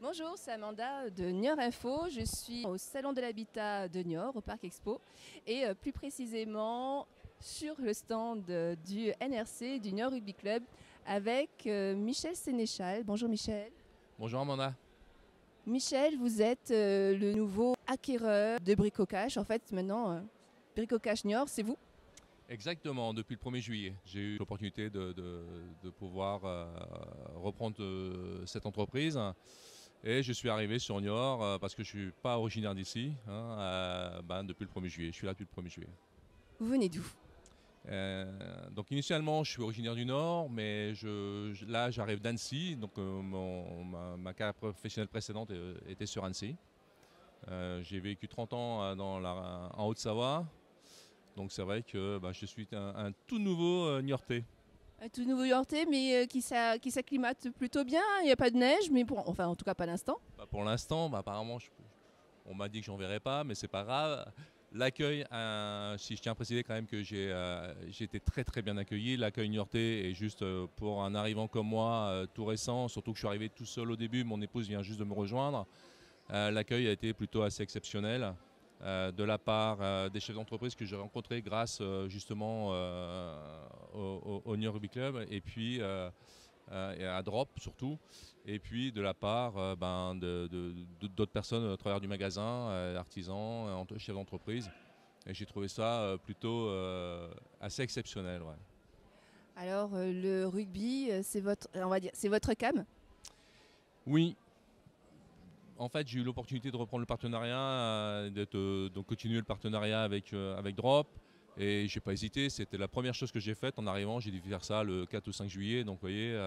Bonjour, c'est Amanda de Niort Info. Je suis au Salon de l'Habitat de Niort, au Parc Expo, et plus précisément sur le stand du NRC, du Niort Rugby Club, avec Michel Sénéchal. Bonjour Michel. Bonjour Amanda. Michel, vous êtes le nouveau acquéreur de Brico-Cash. En fait, maintenant, Brico-Cash Niort, c'est vous? Exactement, depuis le 1er juillet, j'ai eu l'opportunité de pouvoir reprendre cette entreprise. Et je suis arrivé sur Niort parce que je ne suis pas originaire d'ici, depuis le 1er juillet. Je suis là depuis le 1er juillet. Vous venez d'où? Donc initialement, je suis originaire du Nord, mais là, j'arrive d'Annecy. Donc ma carrière professionnelle précédente était sur Annecy. J'ai vécu 30 ans en Haute-Savoie. Donc c'est vrai que je suis un tout nouveau Niortais. Un tout nouveau Niortais, mais qui s'acclimate plutôt bien. Il n'y a pas de neige, mais enfin, en tout cas, pas l'instant. Pour l'instant, apparemment, on m'a dit que j'en verrais pas, mais c'est pas grave. L'accueil, si je tiens à préciser quand même que j'ai été très très bien accueilli. L'accueil niortais est juste pour un arrivant comme moi, tout récent, surtout que je suis arrivé tout seul au début, mon épouse vient juste de me rejoindre. L'accueil a été plutôt assez exceptionnel de la part des chefs d'entreprise que j'ai rencontrés grâce justement au Niort Rugby Club et puis et à Drop surtout, et puis de la part d'autres personnes à travers du magasin, artisans, chefs d'entreprise. Et j'ai trouvé ça plutôt assez exceptionnel. Ouais. Alors, le rugby, on va dire, c'est votre cam? Oui, en fait, j'ai eu l'opportunité de reprendre le partenariat, de continuer le partenariat avec Drop. Et j'ai pas hésité, c'était la première chose que j'ai faite en arrivant. J'ai dû faire ça le 4 ou 5 juillet, donc vous voyez.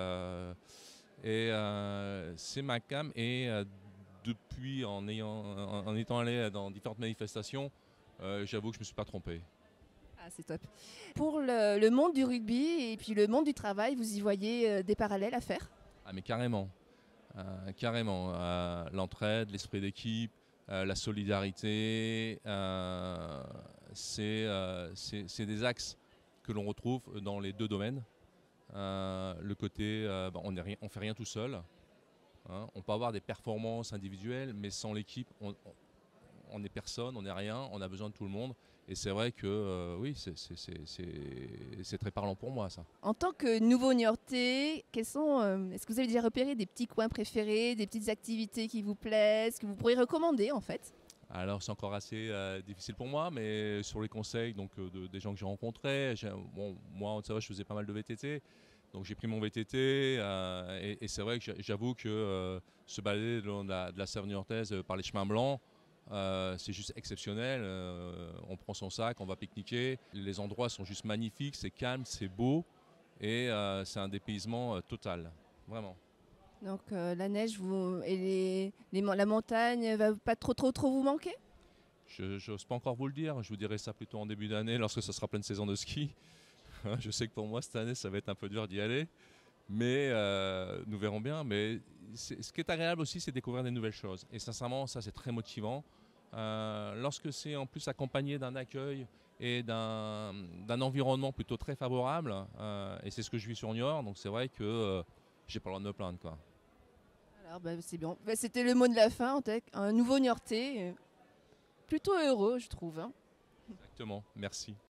C'est ma cam. Et depuis, en étant allé dans différentes manifestations, j'avoue que je me suis pas trompé. Ah, c'est top. Pour le monde du rugby et puis le monde du travail, vous y voyez des parallèles à faire? Ah mais carrément. Carrément, l'entraide, l'esprit d'équipe, la solidarité, c'est des axes que l'on retrouve dans les deux domaines. Le côté, on ne fait rien tout seul. Hein. On peut avoir des performances individuelles, mais sans l'équipe, on n'est personne, on n'est rien, on a besoin de tout le monde. Et c'est vrai que oui, c'est très parlant pour moi ça. En tant que nouveau Niortais, est-ce que vous avez déjà repéré des petits coins préférés, des petites activités qui vous plaisent, que vous pourriez recommander en fait? Alors c'est encore assez difficile pour moi, mais sur les conseils des gens que j'ai rencontrés, moi en Savoie je faisais pas mal de VTT, donc j'ai pris mon VTT et c'est vrai que j'avoue que se balader de la Savoie niortaise par les chemins blancs, c'est juste exceptionnel. On prend son sac, on va pique-niquer, les endroits sont juste magnifiques, c'est calme, c'est beau et c'est un dépaysement total, vraiment. Donc la neige et la montagne va pas trop vous manquer? Je n'ose pas encore vous le dire, je vous dirai ça plutôt en début d'année lorsque ce sera pleine saison de ski. Je sais que pour moi cette année ça va être un peu dur d'y aller, mais nous verrons bien. Mais ce qui est agréable aussi c'est découvrir des nouvelles choses. Et sincèrement ça c'est très motivant. Lorsque c'est en plus accompagné d'un accueil et d'un environnement plutôt très favorable, et c'est ce que je vis sur Niort, donc c'est vrai que j'ai pas le droit de me plaindre, quoi. Alors c'est bien. C'était le mot de la fin, un nouveau Niortais, plutôt heureux je trouve, hein. Exactement, merci.